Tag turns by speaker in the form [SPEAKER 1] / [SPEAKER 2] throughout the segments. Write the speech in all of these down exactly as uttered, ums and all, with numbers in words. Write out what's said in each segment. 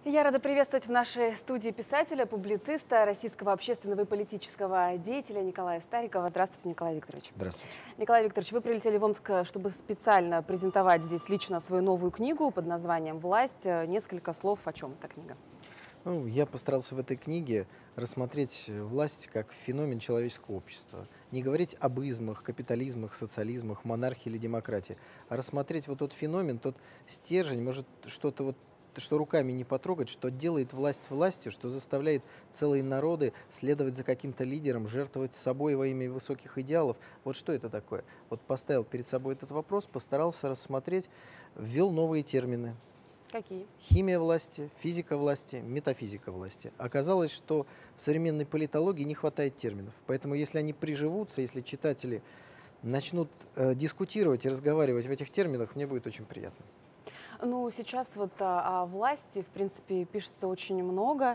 [SPEAKER 1] Я рада приветствовать в нашей студии писателя, публициста, российского общественного и политического деятеля Николая Старикова. Здравствуйте, Николай Викторович.
[SPEAKER 2] Здравствуйте.
[SPEAKER 1] Николай Викторович, вы прилетели в Омск, чтобы специально презентовать здесь лично свою новую книгу под названием «Власть». Несколько слов, о чем эта книга?
[SPEAKER 2] Ну, я постарался в этой книге рассмотреть власть как феномен человеческого общества. Не говорить об измах, капитализмах, социализмах, монархии или демократии, а рассмотреть вот тот феномен, тот стержень, может, что-то вот, что руками не потрогать, что делает власть властью, что заставляет целые народы следовать за каким-то лидером, жертвовать собой во имя высоких идеалов. Вот что это такое? Вот поставил перед собой этот вопрос, постарался рассмотреть, ввел новые термины.
[SPEAKER 1] Какие?
[SPEAKER 2] Химия власти, физика власти, метафизика власти. Оказалось, что в современной политологии не хватает терминов. Поэтому если они приживутся, если читатели начнут э, дискутировать и разговаривать в этих терминах, мне будет очень приятно.
[SPEAKER 1] Ну, сейчас вот о, о власти, в принципе, пишется очень много,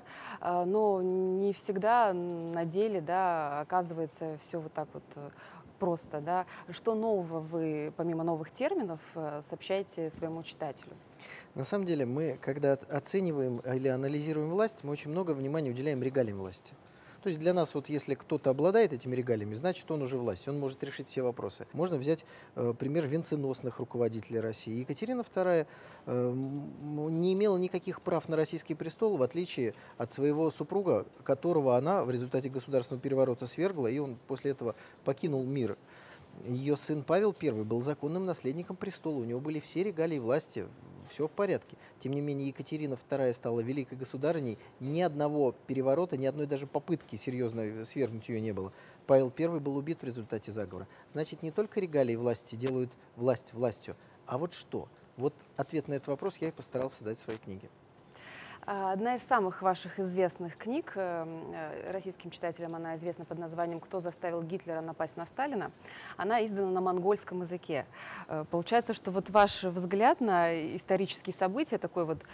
[SPEAKER 1] но не всегда на деле, да, оказывается все вот так вот просто, да. Что нового вы, помимо новых терминов, сообщаете своему читателю?
[SPEAKER 2] На самом деле мы, когда оцениваем или анализируем власть, мы очень много внимания уделяем регалиям власти. То есть для нас, вот если кто-то обладает этими регалиями, значит, он уже власть, он может решить все вопросы. Можно взять э, пример венценосных руководителей России. Екатерина вторая э, не имела никаких прав на российский престол, в отличие от своего супруга, которого она в результате государственного переворота свергла, и он после этого покинул мир. Ее сын Павел Первый был законным наследником престола, у него были все регалии власти, все в порядке. Тем не менее, Екатерина вторая стала великой государыней, ни одного переворота, ни одной даже попытки серьезно свергнуть ее не было. Павел Первый был убит в результате заговора. Значит, не только регалии власти делают власть властью, а вот что? Вот ответ на этот вопрос я и постарался дать в своей книге.
[SPEAKER 1] Одна из самых ваших известных книг, российским читателям она известна под названием «Кто заставил Гитлера напасть на Сталина», она издана на монгольском языке. Получается, что вот ваш взгляд на исторические события, такой вот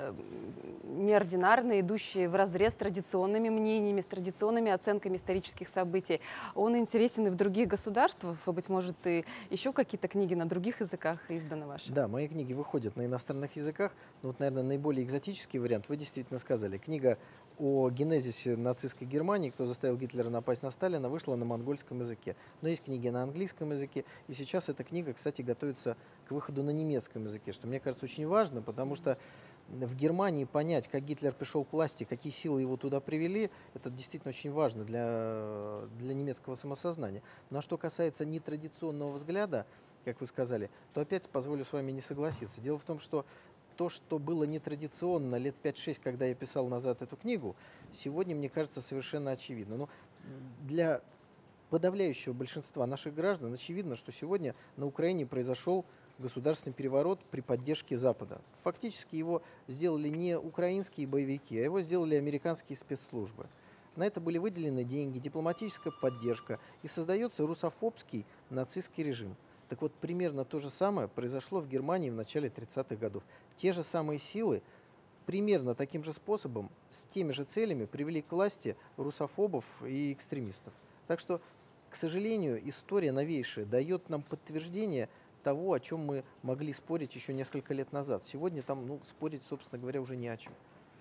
[SPEAKER 1] неординарный, идущий вразрез с традиционными мнениями, с традиционными оценками исторических событий, он интересен и в других государствах, быть может, и еще какие-то книги на других языках изданы ваши?
[SPEAKER 2] Да, мои книги выходят на иностранных языках, но вот, наверное, наиболее экзотический вариант вы действительно сказали. Книга о генезисе нацистской Германии, кто заставил Гитлера напасть на Сталина, вышла на монгольском языке. Но есть книги на английском языке, и сейчас эта книга, кстати, готовится к выходу на немецком языке, что мне кажется очень важно, потому что в Германии понять, как Гитлер пришел к власти, какие силы его туда привели, это действительно очень важно для, для немецкого самосознания. Но что касается нетрадиционного взгляда, как вы сказали, то опять позволю с вами не согласиться. Дело в том, что то, что было нетрадиционно лет пять-шесть, когда я писал назад эту книгу, сегодня, мне кажется, совершенно очевидно. Но для подавляющего большинства наших граждан очевидно, что сегодня на Украине произошел государственный переворот при поддержке Запада. Фактически его сделали не украинские боевики, а его сделали американские спецслужбы. На это были выделены деньги, дипломатическая поддержка, и создается русофобский нацистский режим. Так вот, примерно то же самое произошло в Германии в начале тридцатых годов. Те же самые силы примерно таким же способом, с теми же целями привели к власти русофобов и экстремистов. Так что, к сожалению, история новейшая дает нам подтверждение того, о чем мы могли спорить еще несколько лет назад. Сегодня там, ну, спорить, собственно говоря, уже не о чем.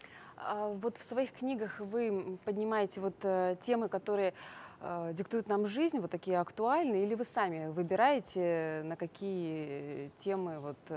[SPEAKER 1] А вот в своих книгах вы поднимаете вот э, темы, которые э, диктуют нам жизнь, вот такие актуальные, или вы сами выбираете, на какие темы вот, э,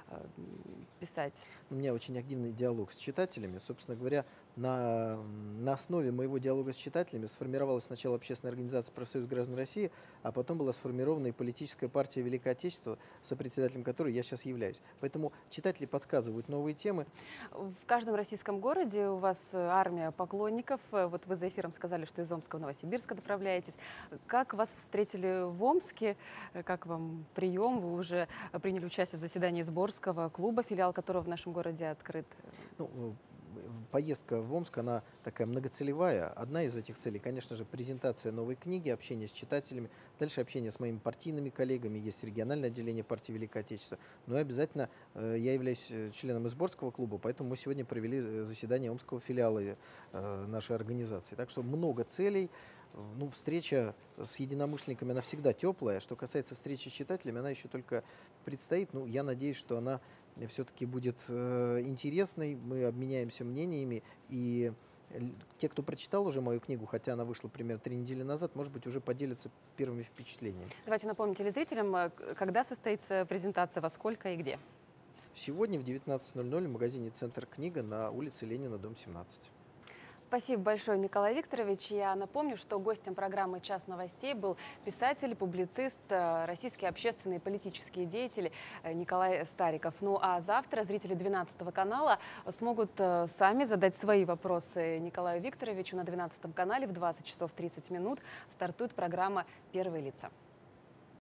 [SPEAKER 1] писать?
[SPEAKER 2] У меня очень активный диалог с читателями. Собственно говоря, на, на основе моего диалога с читателями сформировалась сначала общественная организация «Профсоюз граждан России», а потом была сформирована и политическая партия «Великое Отечество», сопредседателем которой я сейчас являюсь. Поэтому читатели подсказывают новые темы.
[SPEAKER 1] В каждом российском городе у вас армия поклонников. Вот вы за эфиром сказали, что из Омска в Новосибирск отправляетесь. Как вас встретили в Омске? Как вам прием? Вы уже приняли участие в заседании Сборского клуба, филиал которого в нашем городе открыт.
[SPEAKER 2] Ну, поездка в Омск, она такая многоцелевая. Одна из этих целей, конечно же, презентация новой книги, общение с читателями, дальше общение с моими партийными коллегами, есть региональное отделение партии «Великое Отечество». Но и обязательно э, я являюсь членом Сборского клуба, поэтому мы сегодня провели заседание омского филиала э, нашей организации. Так что много целей. Ну, встреча с единомышленниками, она всегда теплая. Что касается встречи с читателями, она еще только предстоит. Ну, я надеюсь, что она все-таки будет интересной. Мы обменяемся мнениями, и те, кто прочитал уже мою книгу, хотя она вышла примерно три недели назад, может быть, уже поделятся первыми впечатлениями.
[SPEAKER 1] Давайте напомним телезрителям, когда состоится презентация, во сколько и где.
[SPEAKER 2] Сегодня в девятнадцать ноль ноль в магазине «Центр книга» на улице Ленина, дом семнадцать.
[SPEAKER 1] Спасибо большое, Николай Викторович. Я напомню, что гостем программы «Час новостей» был писатель, публицист, российский общественный и политический деятель Николай Стариков. Ну а завтра зрители двенадцатого канала смогут сами задать свои вопросы Николаю Викторовичу. На двенадцатом канале в двадцать часов тридцать минут стартует программа «Первые лица».